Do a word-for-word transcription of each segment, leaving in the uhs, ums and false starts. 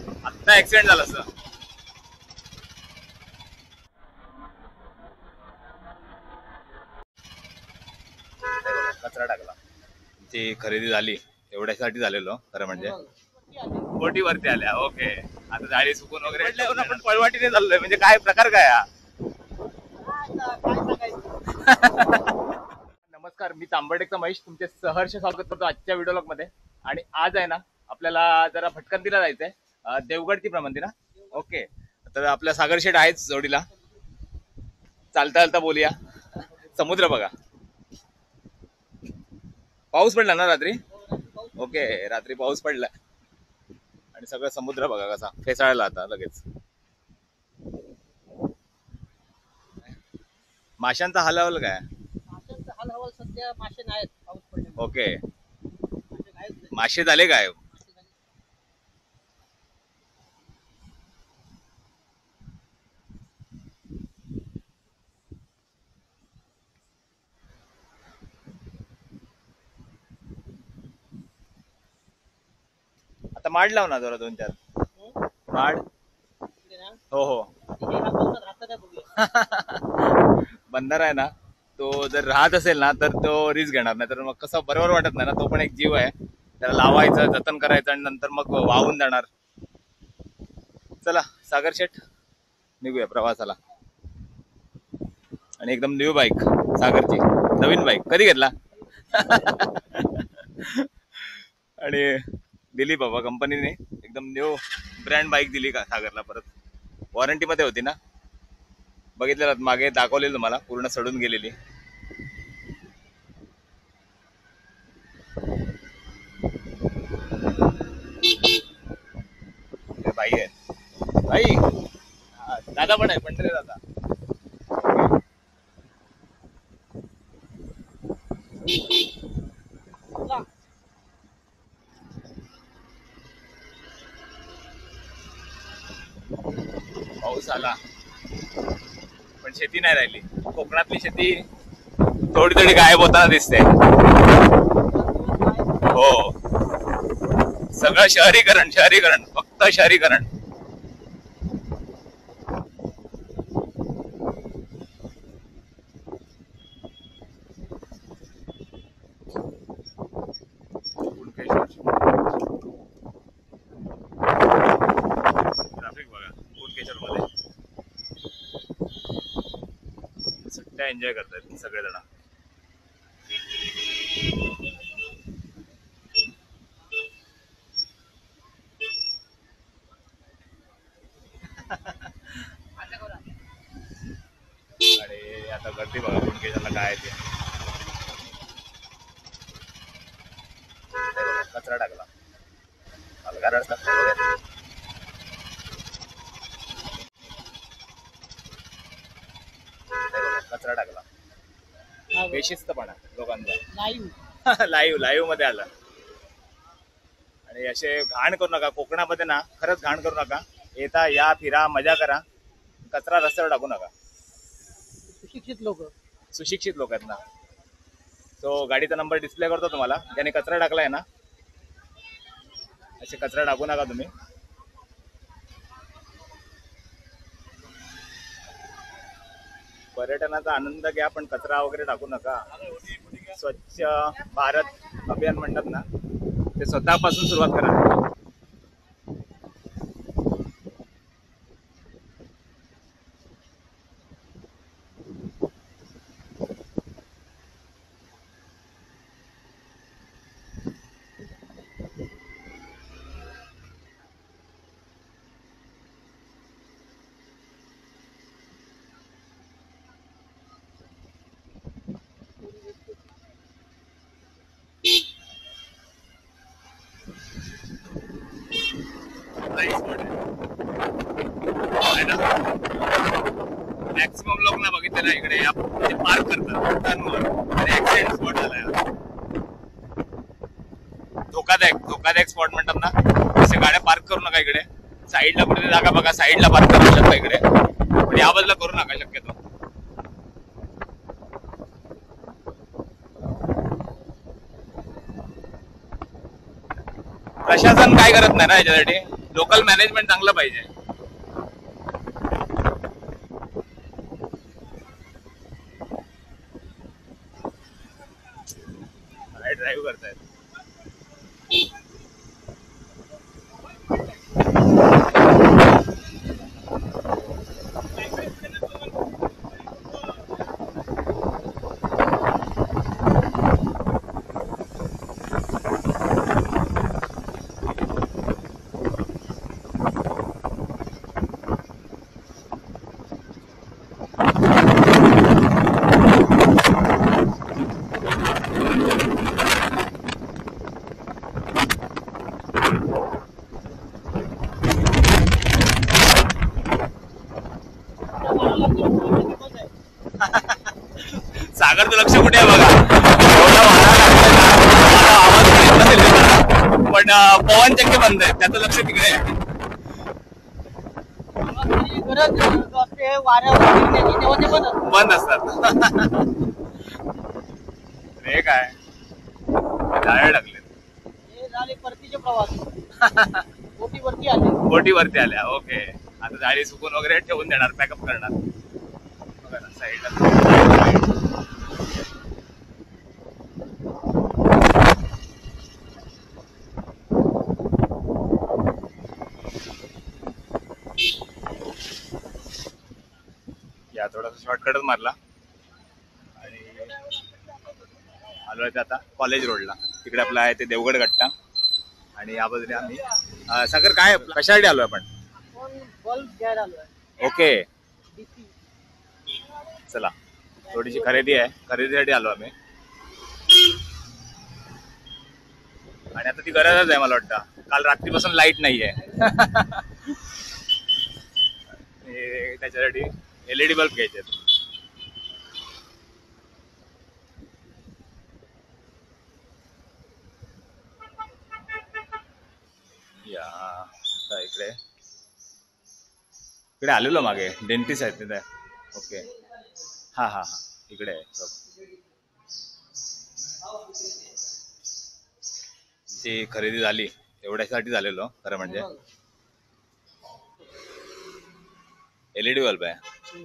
आता ऍक्सिडेंट झाला असं. कचरा टाकला. ती खरेदी झाली एवढ्यासाठी झालेलो खरं म्हणजे. बोटी वरती आल्या. ओके. आता जाळी सुकून वगैरे आपण पळवाटीने चाललोय. म्हणजे काय प्रकार काय हा? नमस्कार, मी तांबडेचा महेश तुमचे सहर्ष स्वागत करतो आजच्या व्हिडिओ ब्लॉग मध्ये. आणि आज आहे ना आपल्याला जरा भटकंतीला जायचंय, देवगड ती प्रमंदिर. ओके. तर आपल्या सागर शेठ आहेच जोडीला. चालता चालता बोलूया. समुद्र बघा. पाऊस पडला ना रात्री. ओके, रात्री पाऊस पडला आणि सगळं समुद्र बघा कसा फेसाळला आता लगेच. माशांचा हलावल काय? सध्या मासे नाहीत पाऊस पडले. ओके. मासे झाले काय? आता माड लाव ना जरा दोन चार माड. हो हो. बंदर आहे ना तो जर राहत असेल ना तर तो रिस्क घेणार नाही. तर मग कसं बरोबर वाटत नाही ना. तो पण एक जीव आहे, त्याला लावायचं, जतन करायचं आणि नंतर मग वाहून जाणार. चला सागर शेठ निघूया प्रवासाला. आणि एकदम न्यू बाईक सागरची, नवीन बाईक. कधी घेतला? आणि दिली बाबा कंपनीने एकदम न्यू ब्रँड बाईक दिली का सागरला. परत वॉरंटी मध्ये होती ना, बघितलेलं मागे दाखवलेलं तुम्हाला, पूर्ण सडून गेलेली. बाई आहे बाई. दादा पण आहे, पंढरे दादा. पाऊस आला पण शेती नाही राहिली. कोकणातली शेती थोडी थोडी गायब होताना दिसते. हो, सगळं शहरीकरण शहरीकरण फक्त शहरीकरण. ट्रॅफिक बघा कुणकेश्वर मध्ये. सुट्ट्या एन्जॉय करतात सगळेजण. आणि आता गर्दी बघा कुणकेश्वरला काय ते. कचरा टाकला अलगा रस्ता. कचरा टाकला. बेशिस्तपणा लोकांचा. लाईव्ह लाईव्ह लाईव्ह मध्ये आला. आणि असे घाण करू नका कोकणामध्ये ना, खरंच घाण करू नका. येता या फिरा मजा करा, कचरा रस्त्यावर टाकू नका. सुशिक्षित लोक सुशिक्षित लोक आहेत ना. तो गाडीचा नंबर डिस्प्ले करतो तुम्हाला. ज्याने कचरा टाकलाय ना, असे कचरा टाकू नका तुम्ही. पर्यटनाचा आनंद घ्या पण कचरा वगैरे टाकू नका. स्वच्छ भारत अभियान म्हणतात ना, ते स्वतःपासून सुरुवात करा. मॅक्सिमम लोक ना बघितलं ना इकडे पार्क करतात टर्नवर आणि ऍक्सिडेंट स्पॉट झालाय. धोकादायक धोकादायक स्पॉट म्हणतात ना, असे गाड्या पार्क करू नका इकडे. साईडला कुठे जागा बघा, साईडला पार्क करू शकता इकडे, पण या बाजूला करू नका शक्यतो. प्रशासन काय करत नाही ना याच्यासाठी. लोकल मॅनेजमेंट चांगलं पाहिजे. काय ड्राईव्ह करतायत. सागरचं लक्ष कुठे आहे बघा. एवढा वारा लागतोय ना, आवाज येत नसेल त्याचा. पण अं, पवन चक्की बंद आहे, त्याचं लक्ष तिकडे आहे. गरज असते वाऱ्यावर तेव्हा ते बंद असतं. बंद असतात. हे काय जाळे टाकले. हे झाले परतीचे प्रवास. बोटीवरती आले. बोटीवरती आल्या. ओके, आता जाळी सुकून वगैरे ठेवून देणार, पॅकअप करणार. बघा ना साईडला. या थोडासा शॉर्टकटच मारला आणि आलोय ते आता कॉलेज रोडला. तिकडे आपला आहे ते देवगड गट्टा आणि या बाजूने आम्ही अं, सागर काय कशासाठी आलोय आपण. आपण बल्ब घ्यायला आलोय. Okay, DC. चला थोडीशी खरेदी आहे, खरेदीसाठी आलो आम्ही. आणि आता ती गरजच आहे मला वाटतं, काल रात्रीपासून लाईट नाहीये. हे त्याच्यासाठी एलईडी बल्ब घ्यायचे. या आता इकडे इकडे आलेलो मागे डेंटिस्ट आहेत तिथे. ओके, हा हा हा इकडे आहे. ती खरेदी झाली एवढ्यासाठी झालेलो खरं म्हणजे. एलईडी बल्ब आहे.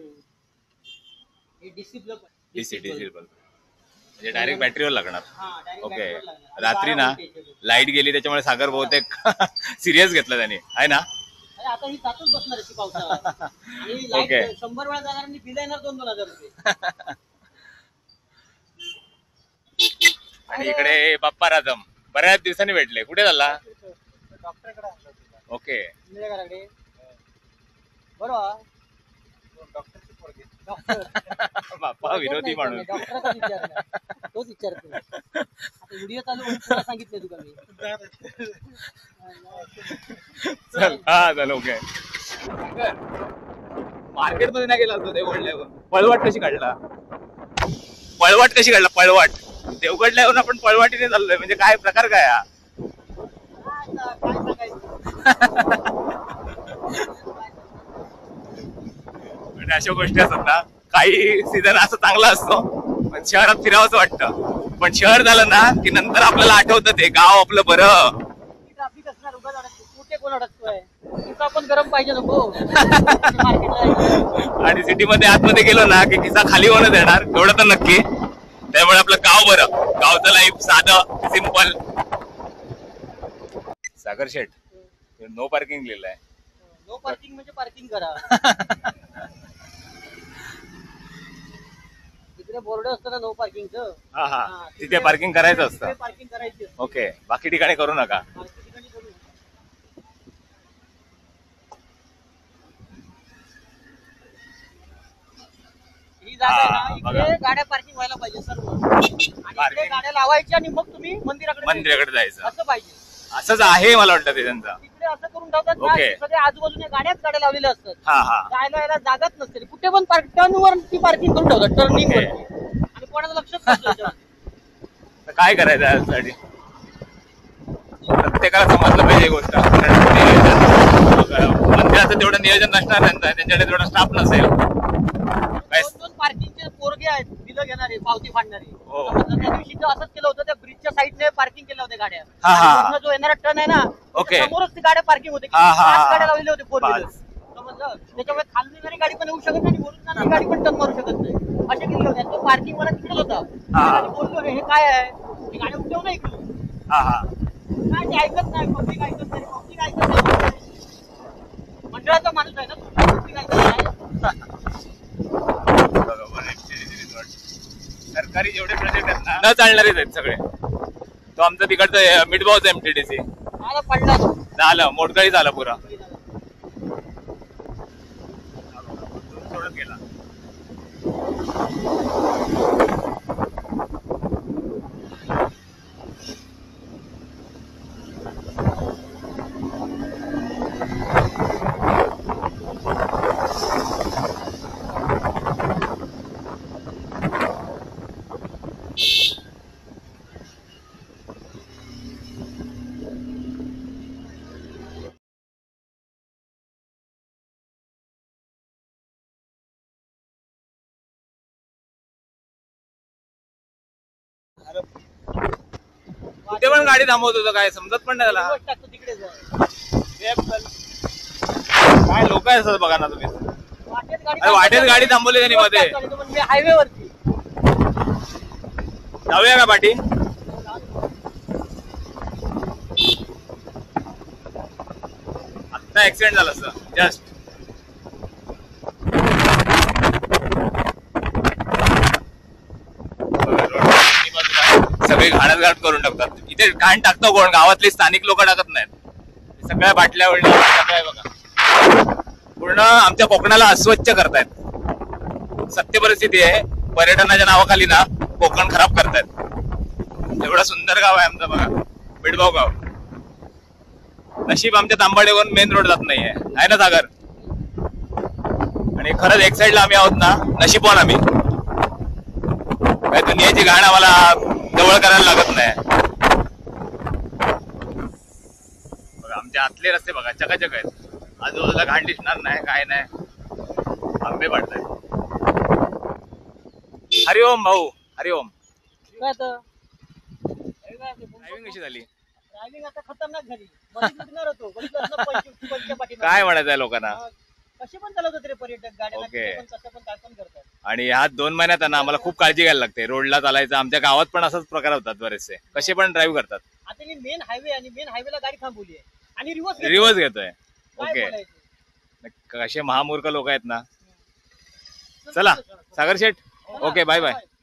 हे DC bulb. DC DC bulb म्हणजे डायरेक्ट बॅटरीवर लागणार. हा, direct ओके, battery वर लागणार. रात्री ना बारा voltage आहे. लाईट गेली त्याच्यामुळे सागर बहुतेक सिरियस घेतला त्याने, आहे ना. अरे आता ही तातच बसणार आहे ती पावसाळ्यात. आणि ओके. लाईट शंभर वेळा जाणार आणि बिल येणार दोन दोन हजार रुपये. आणि इकडे बाप्पा राजम बऱ्याच दिवसांनी भेटले. कुठे झाला. डॉक्टरकडे आणलं तिला. ओके, इंदिरा घराकडे. बरोबर. डॉक्टरची पोरगी. डॉक्टर. बाप्पा विनोदी माणूस. डॉक्टरचा विचार नाही. तोच विचारतो. आता व्हिडिओ चालू होऊन तुला सांगितलं तुला मी. चल हा चल. ओके, मार्केट मध्ये नाही गेला असतो देवगडल्यावर. पळवाट कशी काढला. पळवाट कशी काढला. पळवाट देवगडला येऊन आपण पळवाटीने चाललोय म्हणजे काय प्रकार काय हा. काय सांगायचं. म्हणजे अशा गोष्टी असतात ना, काही सीझन असं चांगला असतो पण शहरात फिरावंसं वाटतं. पण शहर झालं ना की नंतर आपल्याला आठवतं ते गाव आपलं बरं. ट्रॅफिक असणार उगाच अडकतो. कुठे कोण अडकतोय. तुझा पण गरम पाहिजे नको. मार्केटला जायचं. आणि सिटीमध्ये आतमध्ये गेलो ना की किस्सा खाली होणं देणार एवढं तर नक्की. त्यामुळे आपलं गाव बरं. गावचं लाईफ साधं सिंपल. सागर शेठ नो पार्किंग लिहिलंय. नो पार्किंग म्हणजे पार्किंग करा. तिकडे बोर्ड असतं ना नो पार्किंगचं. हा हा तिथे पार्किंग करायचं असतं. पार्किंग करायची असते. ओके, बाकी ठिकाणी करू नका. बाकी ठिकाणी करू. ही जागा आहे ना, हा, इकडे बघा. गाड्या पार्किंग व्हायला पाहिजे सर्व. आणि इकडे Parking. गाड्या लावायच्या आणि मग तुम्ही मंदिराकडे मंदिराकडे जायचं जायचं. असं पाहिजे. असंच आहे मला वाटतं ते त्यांचं. तिकडे असं करून ठेवतात ना, ओके. की सगळे आजूबाजूने गाड्याच गाड्या लावलेल्या असतात. हा हा जायला यायला जागाच नसते. कुठे पण पार्क टर्न वर ती पार्किंग करून ठेवतात. Turning okay. वर. आणि कोणाचं लक्षच नसतं. तर काय करायचं यासाठी. प्रत्येकाला समजलं पाहिजे ही गोष्ट. मंदिराचं तेवढं नियोजन नसणार त्यांचं, त्यांच्याकडे तेवढा स्टाफ नसेल. काय दोन दोन पार्किंगचे पोरगे आहेत. बिलं घेणारे पावती फाडणारे. हो. समजलं? त्या दिवशी तर असंच केलं होतं, त्या ब्रिजच्या साईडने पार्किंग केल्या होत्या गाड्या. हा, हा. आणि वरनं जो येणारा टर्न आहे ना, ओके. त्याच्या समोरच ती गाड्या पार्किंग होते. हा, हा, पाच हा. गाड्या लावलेल्या होत्या फोर व्हीलर. पाच. समजलं? त्याच्यामुळे खाली येणारी गाडी पण येऊ शकत नाही आणि वरून जाणारी गाडी पण टर्न मारू शकत नाही. असे केले होते. तो पार्किंग वाला तिकडेच होता. हा. आणि बोललो रे हे काय आहे, ही गाडी उठव ना इकडून. हा हा काय ते ऐकत नाही, पब्लिक ऐकत नाही, पब्लिक ऐकत नाही. मंडळाचा माणूस आहे ना तो, पब्लिक ऐकत नाही. बरोबर. सरकारी जेवढे प्रोजेक्ट आहेत ना न चालणारेच आहेत सगळे. तो आमचा तिकडचं मिडबावचा एमटीडीसी मला पडला तो. झालं, मोडकळी झाला पुरा. सोडत गेला. कुठे पण गाडी थांबवत होतो, काय समजत पण नाही त्याला. दिवस टाकतो तिकडेच आहे. काय लोक आहेत असं बघा ना तुम्ही. वाटेत गाडी अरे वाटेत गाडी थांबवली त्यांनी मध्ये. म्हणजे हायवेवरती. जाऊया का पाठी? आता ऍक्सिडेंट झाला असं जस्ट. सगळे घाणच घाट करून टाकतात. इथे घाण टाकतो कोण? गावातले स्थानिक लोक टाकत नाहीत. सगळ्या बाटल्या वळल्या सगळ्या बघा. पूर्ण आमच्या कोकणाला अस्वच्छ करतायत. सत्य परिस्थिती आहे. पर्यटनाच्या नावाखाली ना कोकण खराब करतायत. एवढं सुंदर गाव आहे आमचं बघा, बिडगाव गाव. नशीब आमच्या तांबाडेवरून मेन रोड जात नाहीये, आहे ना सागर? आणि खरंच एक साइडला आम्ही आहोत ना, नशीबवान आम्ही. काय दुनियाची घाण आम्हाला जवळ करायला लागत नाही. बघा आमच्या आतले रस्ते बघा, चकाचक आहेत. आजूबाजूला घाण दिसणार नाही, काय नाही. आंबे पडतायत. हरिओम भाऊ, हरिओम. काय तर ड्रायव्हिंग कशी झाली? ड्रायव्हिंग आता खतरनाक झाली. मध्ये चुकणार होतो. बघितलं ना पंच- पंचच्या पाठीमागे. काय म्हणायचं आहे लोकांना? हा, कसे पण चालवतात रे पर्यटक गाड्या. ओके. कसं पण काय पण करतात. आणि ह्या दोन महिन्यात आहे ना आम्हाला खूप काळजी घ्यायला लागते. रोडला चालायचं. आमच्या गावात पण असाच प्रकार होतात बरेचसे. कसे पण ड्राईव्ह करतात. आता मी मेन हायवे आणि मेन हायवेला गाडी थांबवली आहे आणि रिव्हर्स रिवर्स घेतोय. काय ओके. बोलायचं? कसे महामूर्ख लोक आहेत ना. चला सागर शेठ, ओके, बाय बाय.